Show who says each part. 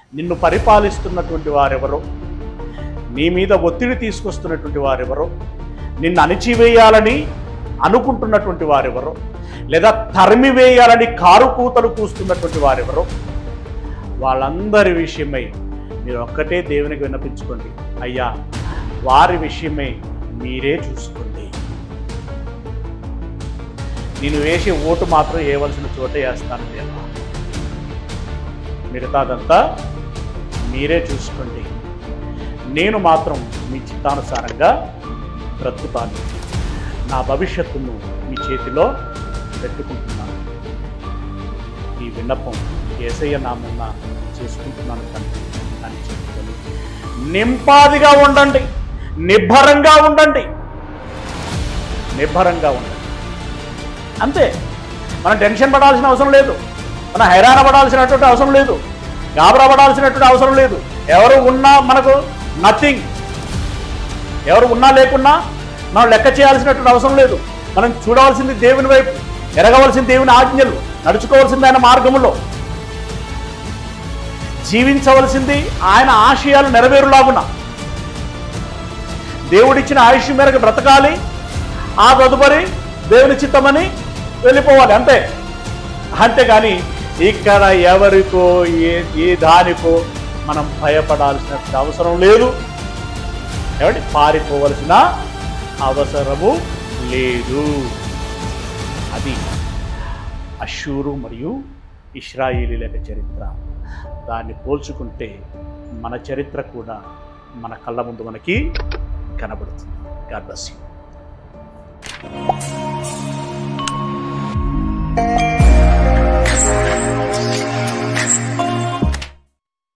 Speaker 1: నిన్ను పరిపాలిస్తున్నటువంటి వారెవరో, నీ మీద ఒత్తిడి తీసుకొస్తున్నటువంటి వారెవరో, నిన్ను అణిచివేయాలని అనుకుంటున్నటువంటి వారెవరో, లేదా తరిమివేయాలని కారుకూతలు కూస్తున్నటువంటి వారెవరో, వాళ్ళందరి విషయమై మీరు ఒక్కటే దేవునికి విన్నపించుకోండి. అయ్యా, వారి విషయమై మీరే చూసుకోండి. నేను వేసే ఓటు మాత్రం వేయవలసిన చోటే వేస్తాను దేవా, మిగతాదంతా మీరే చూసుకోండి. నేను మాత్రం మీ చిత్తానుసారంగా బ్రతుకుతాను. నా భవిష్యత్తును మీ చేతిలో పెట్టుకుంటున్నాను. ఈ విన్నపం యేసయ్య నామమున చేసుకుంటున్నాను తండ్రి అని చెప్పుకొని నింపాదిగా ఉండండి, నిబ్బరంగా ఉండండి, నిబ్బరంగా ఉండండి. అంతే. మనం టెన్షన్ పడాల్సిన అవసరం లేదు, మనం హైరాణ పడాల్సినటువంటి అవసరం లేదు, గాబరా పడాల్సినటువంటి అవసరం లేదు. ఎవరు ఉన్నా మనకు నథింగ్. ఎవరు ఉన్నా లేకున్నా మనం లెక్క చేయాల్సినటువంటి అవసరం లేదు. మనం చూడవలసింది దేవుని వైపు, ఎరగవలసింది దేవుని ఆజ్ఞలు, నడుచుకోవాల్సింది ఆయన మార్గములో, జీవించవలసింది ఆయన ఆశయాలు నెరవేరులాగున, దేవుడిచ్చిన ఆయుష్ మేరకు బ్రతకాలి. ఆ తదుపరి దేవుని చిత్తమని వెళ్ళిపోవాలి. అంతే. అంతేగాని ఇక్కడ ఎవరికో ఏ దానికో మనం భయపడాల్సిన అవసరం లేదు, ఏమంటే పారిపోవలసిన అవసరము లేదు. అది అష్షూరు మరియు ఇశ్రాయేలీల చరిత్ర. దాన్ని పోల్చుకుంటే మన చరిత్ర కూడా మన కళ్ళ ముందు మనకి కనబడుతుంది. God bless you.